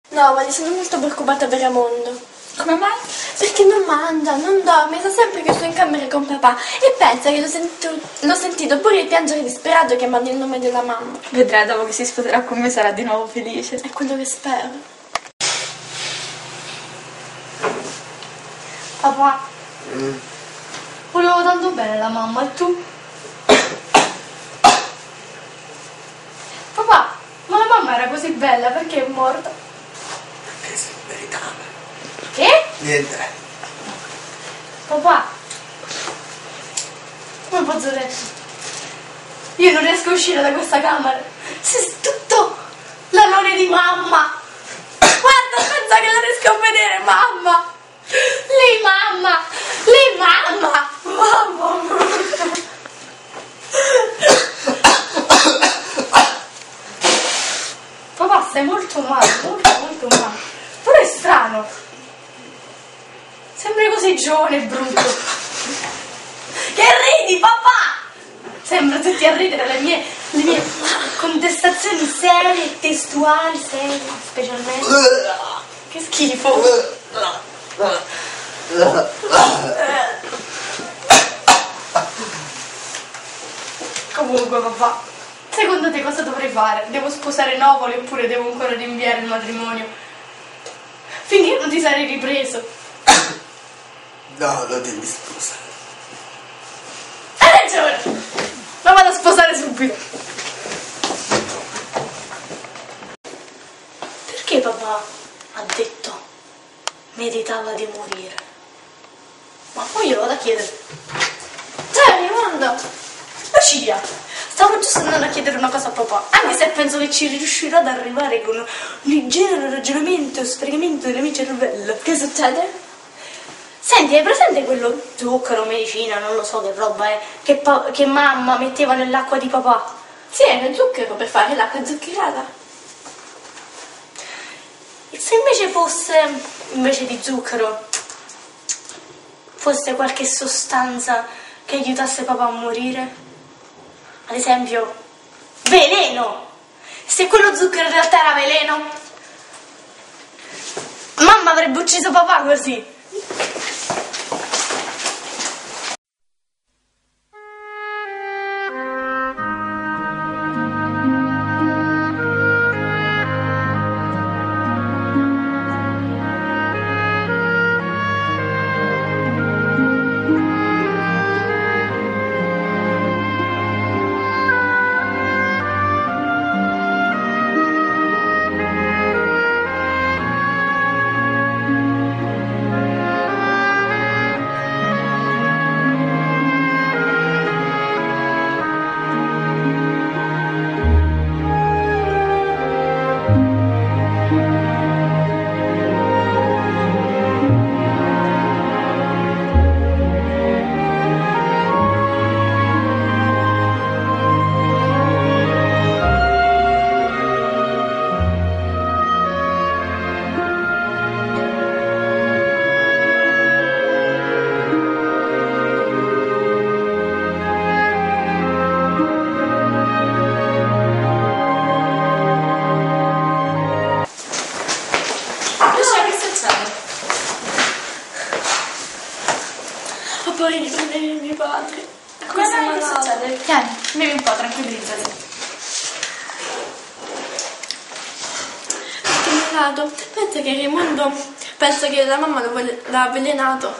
No, ma sono molto preoccupata per Ramondo. Come mai? Perché non mangia, non dorme, sa sempre che sto in camera con papà e pensa che l'ho sentito pure piangere disperato chiamando il nome della mamma. Vedrai, dopo che si sposerà con me sarà di nuovo felice. È quello che spero. Papà, volevo tanto bene la mamma e tu? Papà, ma la mamma era così bella, perché è morta? Perché si meritava. Che? Niente. Papà, come posso adesso? Io non riesco a uscire da questa camera. Sei tutto l'amore di mamma. Guarda, pensa che non riesco a vedere mamma. Lei mamma. Lei mamma. Mamma. Papà, stai molto male, molto male. Però è strano. Sembri così giovane e brutto. Che ridi, papà! Sembra tutti a ridere le mie contestazioni serie e testuali, serie, specialmente. Che schifo. Comunque, papà, secondo te cosa dovrei fare? Devo sposare Novoli oppure devo ancora rinviare il matrimonio? Finché non ti sarei ripreso. No, lo devi sposare. Hai ragione! La vado a sposare subito. Perché papà ha detto meritava di morire? Ma poi glielo vado a chiedere. Cioè, Raimondo, Lucia, stavo giusto andando a chiedere una cosa a papà, anche se penso che ci riuscirò ad arrivare con un ingenuo ragionamento e sfregamento del mio cervello. Che succede? Senti, hai presente quello zucchero, medicina, non lo so che roba è, che mamma metteva nell'acqua di papà? Sì, è lo zucchero per fare l'acqua zuccherata. E se invece fosse, invece di zucchero, fosse qualche sostanza che aiutasse papà a morire? Ad esempio, veleno! Se quello zucchero in realtà era veleno, mamma avrebbe ucciso papà così. Poi riprendere i miei padri. Cosa mai che succede? Tieni, bevi un po', tranquillizzati. Perché è malato. Pensa che Raimondo pensa che la mamma l'ha avvelenato.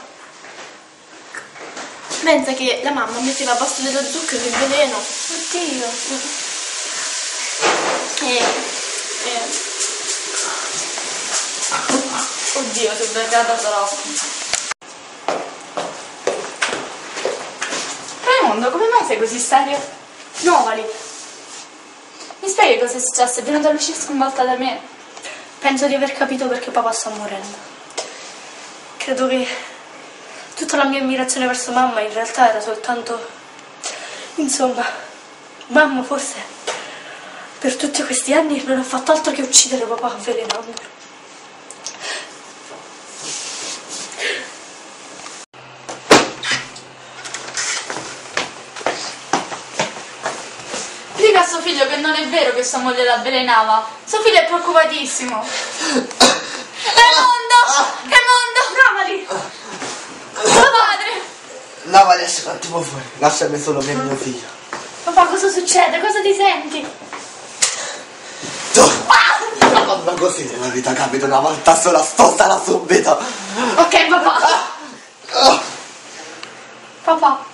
Pensa che la mamma metteva a posto dello zucchero il veleno. Oddio. Oddio, che vergata sarò. Raimondo, come mai sei così serio? Nuovali. Mi spieghi cosa è successo? È venuta a Lucia sconvolta da me. Penso di aver capito perché papà sta morendo. Credo che tutta la mia ammirazione verso mamma in realtà era soltanto... Insomma, mamma forse per tutti questi anni non ha fatto altro che uccidere papà avvelenandolo. Dica a suo figlio che non è vero che sua moglie l'avvelenava. Suo figlio è preoccupatissimo. Navali! Tuo padre! Navali, esci un attimo fuori. Lasciami solo per mio figlio. Papà, cosa succede? Cosa ti senti? Tu! Ma così nella vita capita una volta sola, spostala subito. Ok, papà. Papà.